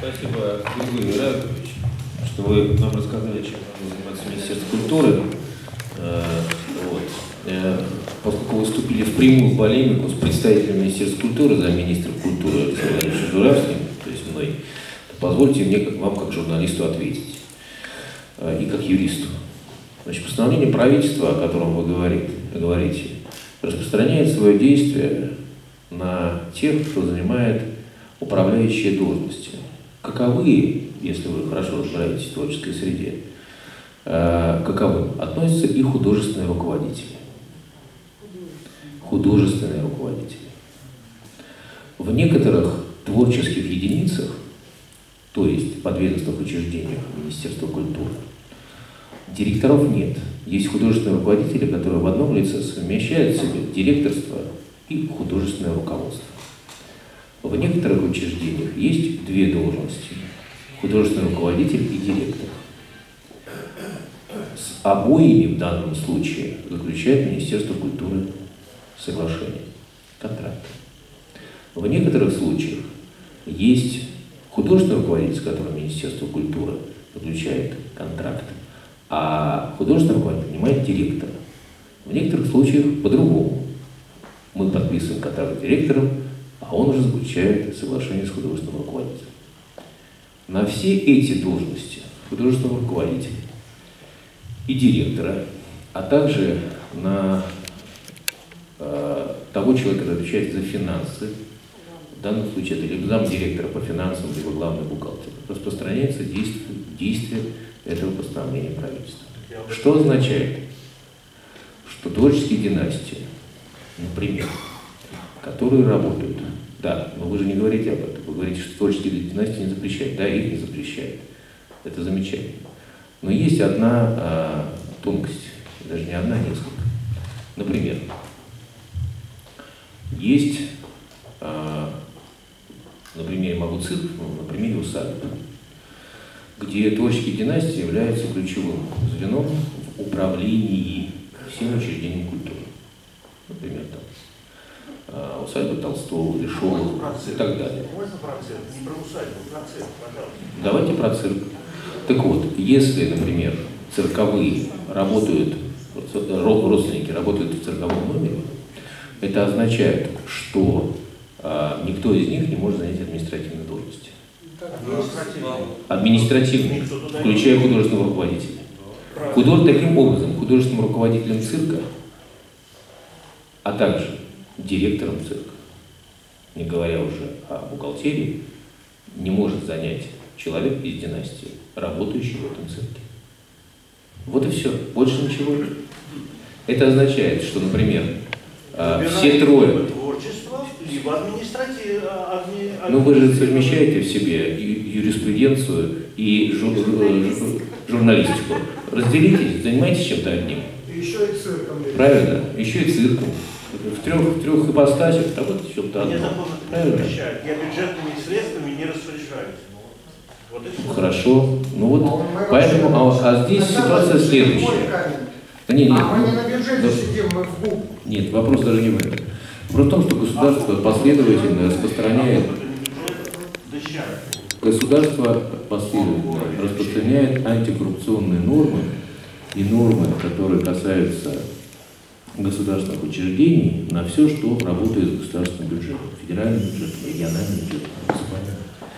Спасибо, Григорий Радович, что вы нам рассказали, чем занимается Министерство культуры. Поскольку вы вступили в прямую полемику с представителем Министерства культуры, замминистра культуры Алексеем Владимировичем Журавским, то есть мной, то позвольте мне, вам как журналисту, ответить. И как юристу. Значит, постановление правительства, о котором вы говорите, распространяет свое действие на тех, кто занимает управляющие должности. Каковы, если вы хорошо разбираетесь в творческой среде, каковы относятся и художественные руководители. Художественные руководители. В некоторых творческих единицах, то есть подведомственных учреждениях Министерства культуры, директоров нет. Есть художественные руководители, которые в одном лице совмещают в себе директорство и художественное руководство. В некоторых учреждениях есть две должности – художественный руководитель и директор. С обоими в данном случае заключает Министерство культуры соглашение, контракт. В некоторых случаях есть художественный руководитель, с которым Министерство культуры заключает контракт, а художественный руководитель принимает директора. В некоторых случаях по-другому. Мы подписываем контракт с директором, а он уже заключает соглашение с художественным руководителем. На все эти должности художественного руководителя и директора, а также на того человека, который отвечает за финансы, в данном случае это либо замдиректора по финансам, либо главный бухгалтер, распространяется действие этого постановления правительства. Что означает, что творческие династии, например, которые работают, да, но вы же не говорите об этом, вы говорите, что творческие династии не запрещают, да, их не запрещают, это замечательно. Но есть одна тонкость, даже не одна, несколько. Например, есть, на примере Магуцирк, на примере усадьбы, где творческие династии являются ключевым звеном в управлении всеми учреждениями культуры. Например, там, усадьба Толстого, Лешова и так далее. Можно про цирк? Не про усадьбу, про цирк, пожалуйста. Давайте про цирк. Так вот, если, например, цирковые работают, родственники работают в цирковом номере, это означает, что никто из них не может занять административные должности. Административные, включая художественного руководителя. Таким образом, художественным руководителем цирка, а также директором цирка, не говоря уже о бухгалтерии, не может занять человек из династии, работающий в этом цирке. Вот и все, больше ничего. Это означает, что, например, все трое... Либо административно. Ну вы же совмещаете в себе юриспруденцию и журналистику. Разделитесь, занимайтесь чем-то одним. Еще и цирком. Правильно, еще и цирком. В трех ипостасях, а вот чем-то одно. Правильно? Я бюджетными средствами не распоряжаюсь. Вот хорошо. Ну вот, поэтому, а здесь ситуация следующая. Мы не на бюджете сидим, мы в ГУП. Нет, вопрос даже не в этом. Вопрос в том, что государство последовательно распространяет антикоррупционные нормы и нормы, которые касаются государственных учреждений, на все, что работает с государственным бюджетом, федеральным бюджетом, региональным бюджетом,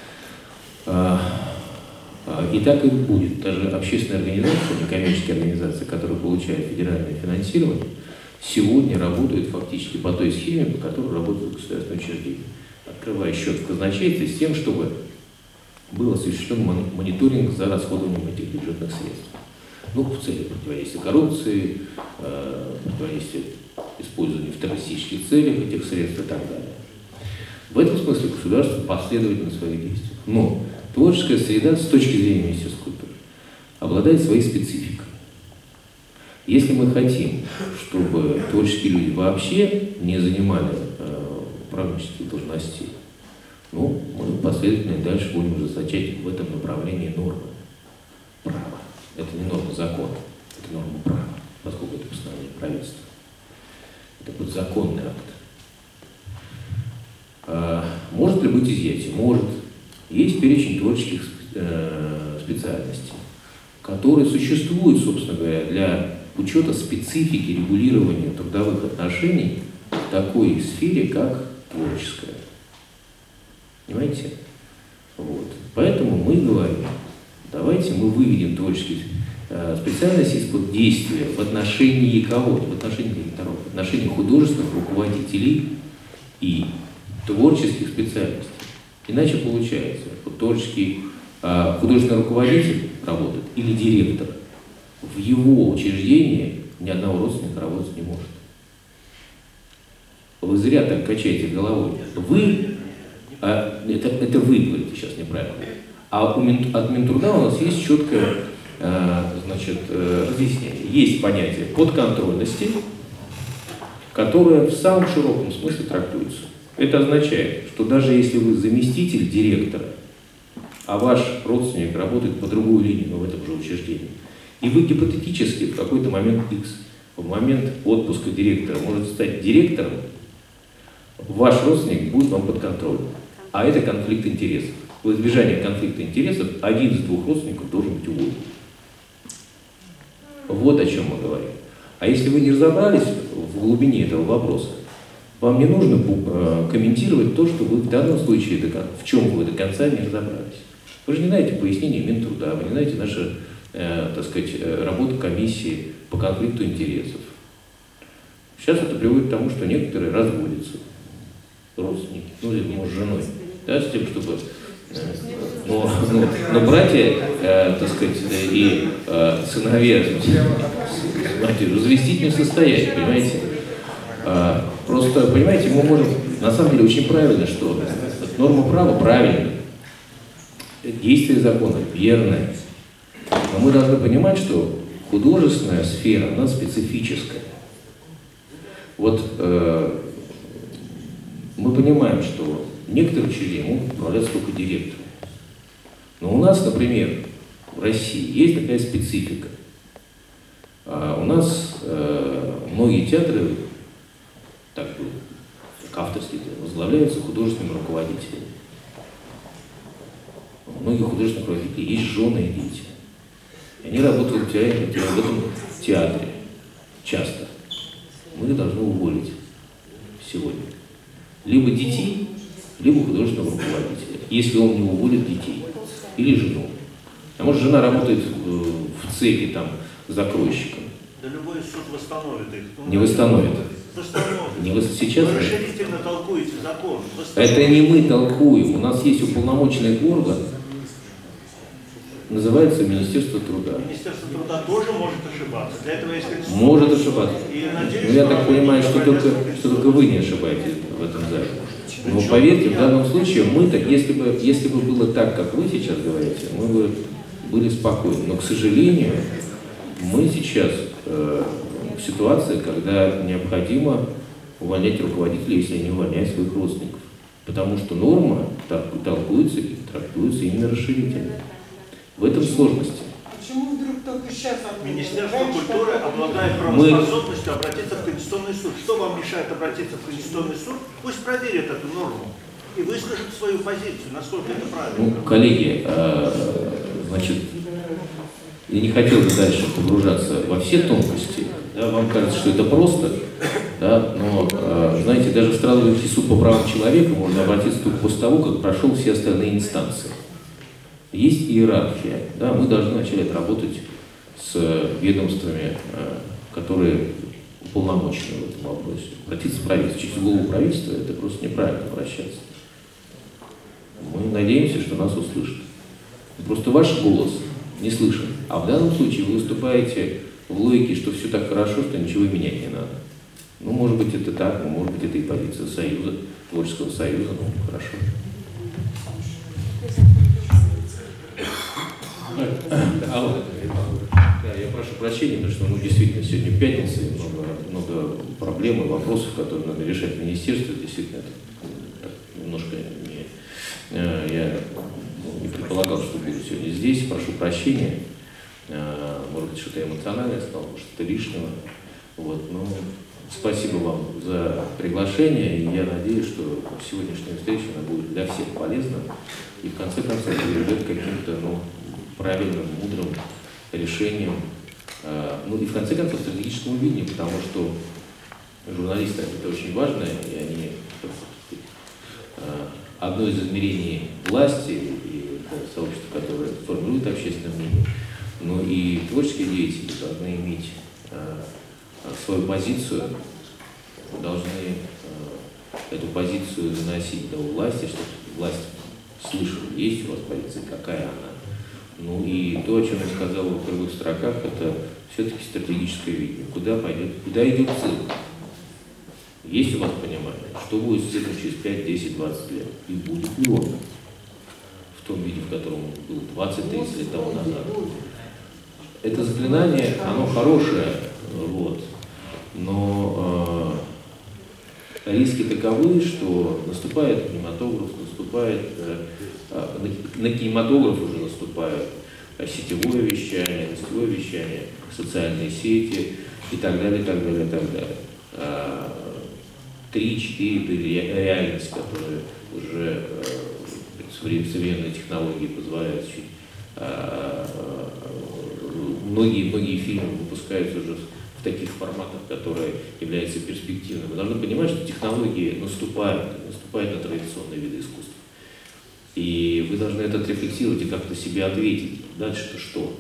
и так и будет. Даже общественная организация, некоммерческие организации, которые получают федеральное финансирование, сегодня работают фактически по той схеме, по которой работают государственные учреждения, открывая счет в казначействе с тем, чтобы был осуществлен мониторинг за расходованием этих бюджетных средств. Ну, в целях противодействия коррупции, противодействия использованию в террористических целях этих средств и так далее. В этом смысле государство последовательно в своих действиях. Но творческая среда с точки зрения Министерства культуры обладает своей спецификой. Если мы хотим, чтобы творческие люди вообще не занимали управленческих должностей, ну, мы последовательно и дальше будем ужесточать в этом направлении нормы права. Это не норма закона, это норма права, поскольку это постановление правительства. Это подзаконный акт. Может ли быть изъятие? Может. есть перечень творческих специальностей, которые существуют, собственно говоря, для учета специфики регулирования трудовых отношений в такой сфере, как творческая. Понимаете? Вот. Поэтому мы говорим, давайте мы выведем творческие специальности из-под действия в отношении кого-то, в отношении директоров, в отношении художественных руководителей и творческих специальностей. Иначе получается, что творческий художественный руководитель работает или директор, в его учреждении ни одного родственника работать не может. Вы зря так качаете головой. Это вы говорите сейчас неправильно. А от Минтруда у нас есть четкое разъяснение. Есть понятие подконтрольности, которое в самом широком смысле трактуется. Это означает, что даже если вы заместитель директора, а ваш родственник работает по другой линии, но в этом же учреждении, и вы гипотетически в какой-то момент X, в момент отпуска директора, можете стать директором, ваш родственник будет вам подконтрольным. А это конфликт интересов. В избежание конфликта интересов один из двух родственников должен быть уволен. Вот о чем мы говорим. А если вы не разобрались в глубине этого вопроса, вам не нужно комментировать то, что вы в данном случае, в чем вы до конца не разобрались. Вы же не знаете пояснения Минтруда, вы не знаете нашу, работу комиссии по конфликту интересов. Сейчас это приводит к тому, что некоторые разводятся, родственники, ну или, может, с женой, да, с тем, чтобы... Но братья, и сыновья, развестить не в состоянии, понимаете? Просто, понимаете, мы можем, на самом деле, очень правильно, что норма права правильная, действие закона верное, но мы должны понимать, что художественная сфера, она специфическая. Вот мы понимаем, что некоторые учреждения могут управляться только директором. Но у нас, например, в России есть такая специфика. У нас многие театры, так как авторские, возглавляются художественными руководителями. У многих художественных руководителей есть жены и дети. И они работают в этом театре часто. Мы их должны уволить сегодня. Либо детей, либо художественного руководителя, если он не уволит детей, или жену. А может, жена работает в цехе там закройщиком. Да любой суд восстановит их. Не восстановит. Сейчас вы расширительно толкуете закон. Это не мы толкуем. У нас есть уполномоченный орган, называется Министерство труда. Министерство труда тоже может ошибаться. Для этого есть конституция. Может ошибаться. Надеюсь, но я так понимаю, что только вы не ошибаетесь в этом зале. Но поверьте, в данном случае мы-то, если бы было так, как вы сейчас говорите, мы бы были спокойны. Но, к сожалению, мы сейчас в ситуации, когда необходимо увольнять руководителей, если они увольняют своих родственников. Потому что норма толкуется и трактуется именно расширительно. В этом сложности. Почему вдруг только сейчас? Министерство культуры обладает правоспособностью обратиться в Конституционный суд. Что вам мешает обратиться в Конституционный суд? Пусть проверит эту норму и выскажет свою позицию, насколько это правильно. Ну, коллеги, я не хотел бы дальше погружаться во все тонкости. Да, вам кажется, что это просто, да, но, знаете, даже в Страсбургский суд по правам человека можно обратиться только после того, как прошел все остальные инстанции. Есть иерархия, да, мы должны начать работать с ведомствами, которые уполномочены в этом вопросе. Обратиться в правительство. Через голову правительства это просто неправильно обращаться. Мы надеемся, что нас услышат. Просто ваш голос не слышен. А в данном случае вы выступаете в логике, что все так хорошо, что ничего менять не надо. Ну, может быть, это так, может быть, это и позиция союза, творческого союза, ну, хорошо. Да, я прошу прощения, потому что действительно сегодня пятница, и много проблем и вопросов, которые надо решать в министерстве. Действительно, это немножко я не предполагал, что буду сегодня здесь. Прошу прощения. Может быть, что-то эмоциональное стало, может, что-то лишнего. Вот, но спасибо вам за приглашение, и я надеюсь, что сегодняшняя встреча она будет для всех полезна и в конце концов приведет к каким-то правильным, мудрым решениям, и в конце концов стратегическому видению, потому что журналисты это очень важно, и они одно из измерений власти и сообщества, которое формирует общественное мнение, но и творческие деятели должны иметь свою позицию, должны эту позицию заносить до власти, чтобы власть слышала, есть у вас позиция, какая она. И то, о чем я сказал в первых строках, это все-таки стратегическое видение. Куда идет цирк? Есть у вас понимание, что будет с цирком через 5, 10, 20 лет? И будет ли он в том виде, в котором он был 20-30 лет тому назад? Это заклинание, оно хорошее, но риски таковы, что наступает кинематограф, на кинематограф уже наступает сетевое вещание, гостевое вещание, социальные сети и так далее, и так далее, и так далее. 3-4 реальность, которые уже современные технологии позволяют. Многие фильмы выпускаются уже в таких форматах, которые являются перспективными. Вы должны понимать, что технологии наступают на традиционные виды искусства. И вы должны это отрефлексировать и как-то себе ответить. Дальше-то что?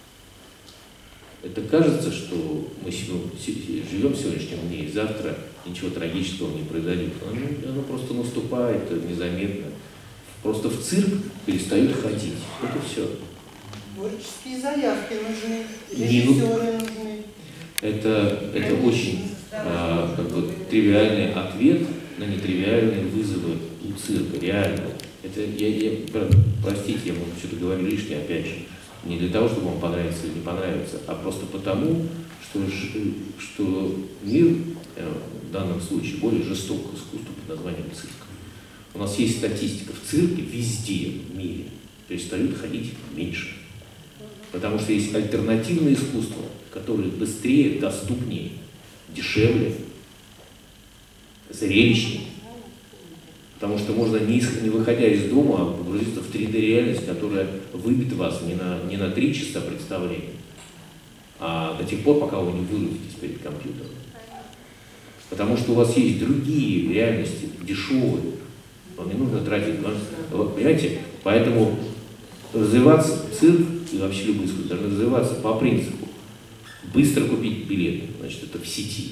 Это кажется, что мы живем в сегодняшнем дне, и завтра ничего трагического не произойдет. Оно просто наступает незаметно. Просто в цирк перестают ходить. Это все. Творческие заявки нужны, режиссеры нужны. Это очень тривиальный ответ на нетривиальные вызовы у цирка, реально. Простите, я, может, что-то говорю лишнее, опять же, не для того, чтобы вам понравится или не понравится, а просто потому, что мир в данном случае более жесток к искусству под названием цирк. У нас есть статистика, в цирке везде в мире перестают ходить меньше. Потому что есть альтернативное искусство, которое быстрее, доступнее, дешевле, зрелищнее. Потому что можно, не выходя из дома, погрузиться в 3D-реальность, которая выбит вас не на 3 часа представления, а до тех пор, пока вы не вырубитесь перед компьютером. Потому что у вас есть другие реальности, дешевые. Вам не нужно тратить. Понимаете? Поэтому развиваться цирк и вообще любое искусство должны развиваться по принципу быстро купить билет, значит, это в сети.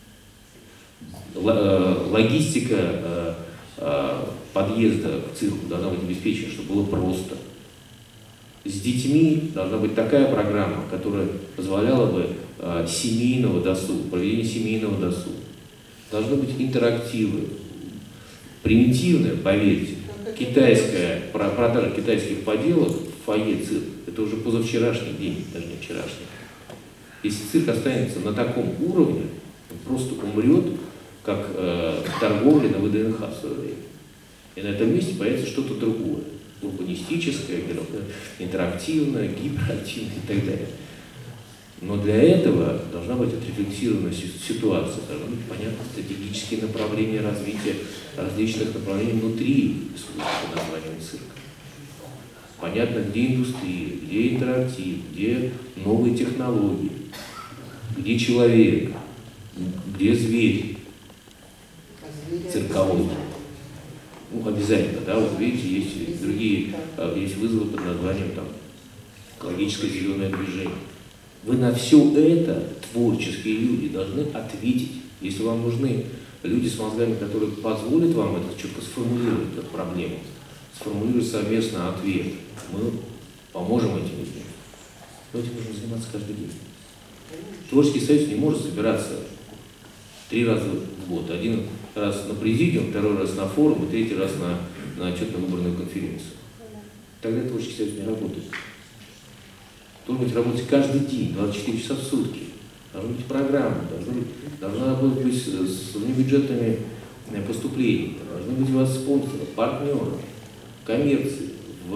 Логистика подъезда к цирку должна быть обеспечена, чтобы было просто. С детьми должна быть такая программа, которая позволяла бы семейного досуга, проведение семейного досуга. Должны быть интерактивы. Примитивная, поверьте, продажа китайских поделок в фойе цирк, это уже позавчерашний день, даже не вчерашний. Если цирк останется на таком уровне, он просто умрет, как торговля на ВДНХ в свое время. И на этом месте появится что-то другое. Урбанистическое, интерактивное, гиперактивное и так далее. Но для этого должна быть отрефлексирована ситуация, должны быть понятны стратегические направления развития различных направлений внутри искусства под названием цирк. Понятно, где индустрия, где интерактив, где новые технологии, где человек, где зверь цирковой. Обязательно, да, вот видите, есть другие, есть вызовы под названием экологическое зеленое движение. Вы на все это, творческие люди, должны ответить. Если вам нужны люди с мозгами, которые позволят вам это четко сформулировать, эту проблему, сформулировать совместно ответ, мы поможем этим людям. Но этим нужно заниматься каждый день. Творческий союз не может собираться 3 раза в год. 1 раз на президиум, 2 раз на форум, и 3 раз на отчетно-выборную конференцию. Тогда творческий союз не работает. Должен быть работать каждый день, 24 часа в сутки. Должны быть программы, должна быть с внебюджетными поступлениями, должны быть у вас спонсоры, партнеры, коммерции,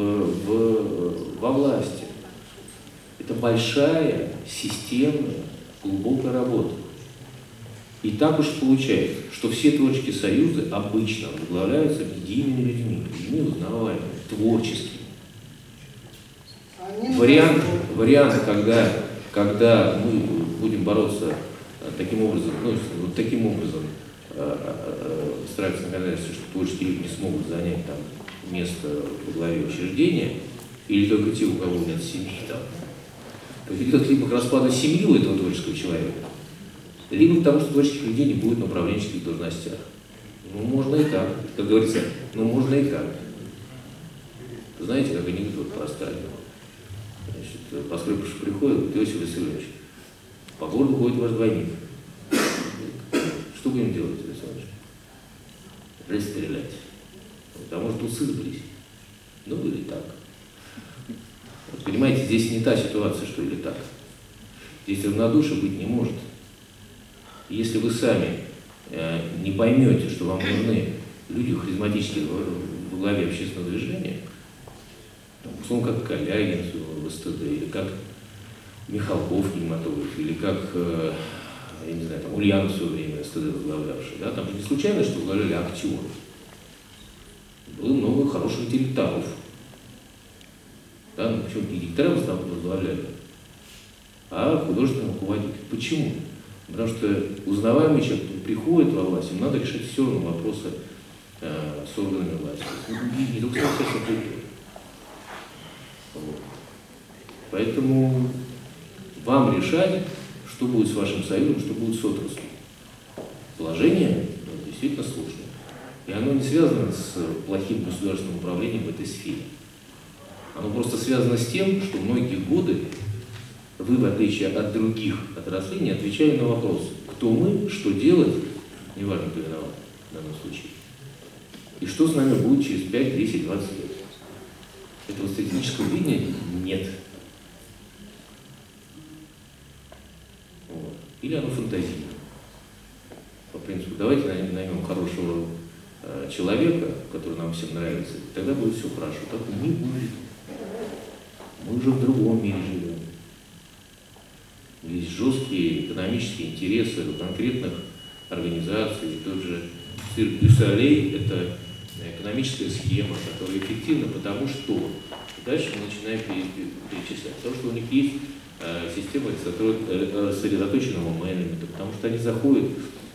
во власти. Это большая, системная, глубокая работа. И так уж получается, что все творческие союзы обычно возглавляются медийными людьми узнаваемыми, творческими. Вариант, когда мы будем бороться таким образом, вот таким образом стараться наказаться, что творческие люди не смогут занять там место во главе учреждения, или только те, у кого нет семьи, там, то ведет либо к распаду семьи у этого творческого человека, либо к тому, что творческих людей не будет на управленческих должностях. Ну, можно и так. Как говорится, можно и так. Знаете, как анекдот поставили? Значит, поскольку приходит Иосиф Виссарионович, по городу ходит ваш двойник. Что будем делать, Александр? Расстрелять. А может, усы сбрить? Ну, или так. Вот, понимаете, здесь не та ситуация, что или так. Здесь равнодушия быть не может. Если вы сами не поймете, что вам нужны люди харизматические во главе общественного движения, условно, как Калягин в СТД, или как Михалков кинематограф, или как, я не знаю, там, Ульянов в свое время СТД возглавлявший, да, там же не случайно, что возглавляли актеров. Было много хороших директоров. Да, ну, почему не директора возглавляли, а художественного руководителя. Почему? Потому что узнаваемый человек, который приходит во власть, ему надо решать все равно вопросы с органами власти. Не только с общественной культурой. Вот. Поэтому вам решать, что будет с вашим союзом, что будет с отраслью. Положение действительно сложное. И оно не связано с плохим государственным управлением в этой сфере. Оно просто связано с тем, что многие годы вы, в отличие от других отраслей, не отвечали на вопрос, кто мы, что делать, неважно, кто виноват в данном случае, и что с нами будет через 5, 10, 20 лет. Этого стратегического видения нет. Вот. Или оно фантазийно. По принципу, давайте наймем хорошего человека, который нам всем нравится, и тогда будет все хорошо. Так не будет. Мы уже в другом мире живем. Есть жесткие экономические интересы у конкретных организаций. Тот же Цирк дю Солей – это экономическая схема, которая эффективна, потому что дальше мы начинаем перечислять. Потому что у них есть система сосредоточенного менеджмента, потому что они заходят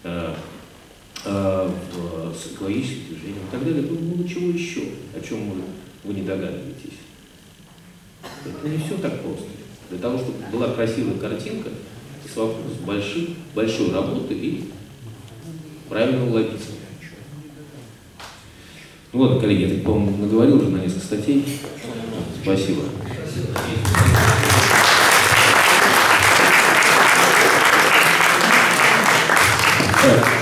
с экологическим движением и так далее. Ну, чего еще, о чем вы не догадываетесь? Это не все так просто. Для того, чтобы была красивая картинка, это вопрос большой работы и правильного логизма. Ну ладно, коллеги, я, по-моему, наговорил уже на несколько статей. Спасибо. Так.